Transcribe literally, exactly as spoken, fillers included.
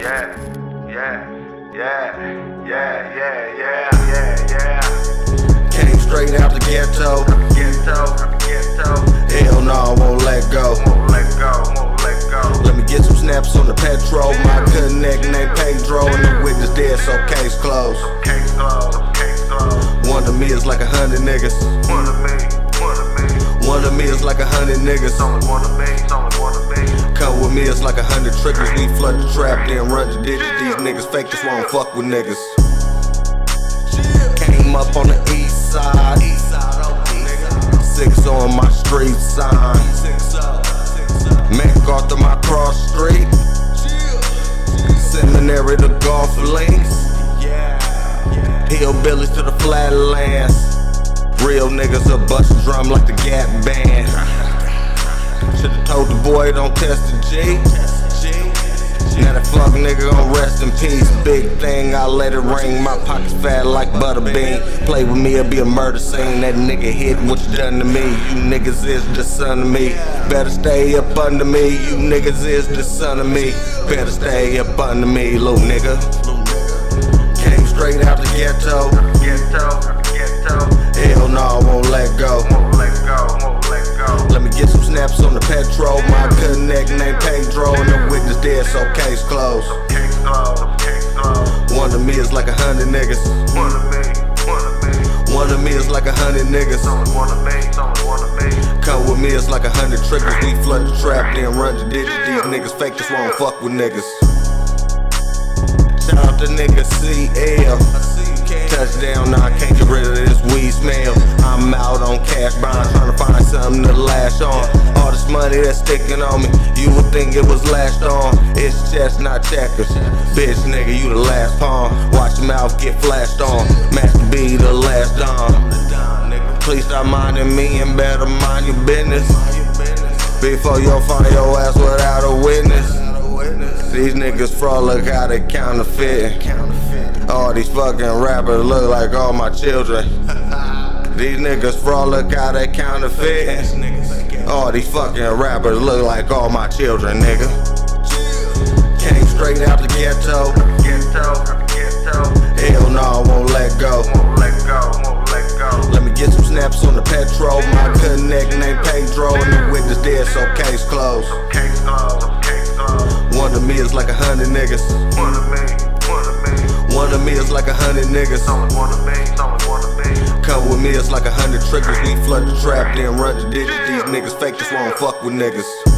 yeah, yeah, yeah, yeah, yeah, yeah, yeah, yeah. Came straight out the ghetto. Ghetto, ghetto. Hell no, I won't let go. Won't let go, won't let go. Let me get some snaps on the petrol. My connect named Pedro, and the witness dead, so case closed. Case closed, case closed. One of me is like a hundred niggas. One of me, one of me. One of me is like a hundred niggas. It's only one of me, it's only one of me. Come with me, it's like a hundred triggers. We flood the trap, then run the digits. These niggas fake, just won't fuck with niggas. Came up on the east side. Six on my street sign. MacArthur, my cross street. Seminary to golf links. Hillbillies to the flatlands. Real niggas will bust a drum like the Gap Band. Should've told the boy don't test the G. Now that fuck nigga gon' rest in peace. Big thing, I let it ring. My pockets fat like butterbean. Play with me, it'll be a murder scene. That nigga hit what you done to me. You niggas is the son of me. Better stay up under me. You niggas is the son of me. Better stay up under me, little nigga. Came straight out the ghetto. Ghetto, ghetto. Hell no, I won't let go. Won't let go, won't let go. Let me get some snaps on the petrol. My connect named Pedro, and the witness dead, so case closed. Case closed, case closed. One of me is like a hundred niggas. One of me, one of me. One of me is like a hundred niggas. It's only one of me, it's only one of me. Come with me, it's like a hundred triggers. We flood the trap, then run the digits. These niggas fake, just won't fuck with niggas. Shout out to nigga C L. Touchdown, now I can't get rid of this weed smell. I'm out on cash bond, trying to find something to lash on. All this money that's sticking on me, you would think it was lashed on. It's chess, not checkers. Bitch nigga, you the last pawn. Watch your mouth get flashed on. Master B the last dawn. Please stop minding me and better mind your business before you'll find your ass without a witness. These niggas fraud, look how they counterfeiting. All these fucking rappers look like all my children. These niggas fraud, look how they counterfeiting. All these fucking rappers look like all my children, nigga. Came straight out the ghetto. Ghetto, ghetto. Hell no, I won't let go. Won't let go, won't let go. Let me get some snaps on the petrol. My connect named Pedro, and the witness dead, so case closed. Case closed, case closed. One of me is like a hundred niggas. One of me, one of me. One of me is like a hundred niggas. It's only one of me, it's only one of me. Come with me, it's like a hundred triggers. We flood the trap, then run the digits. These niggas fake, just won't fuck with niggas.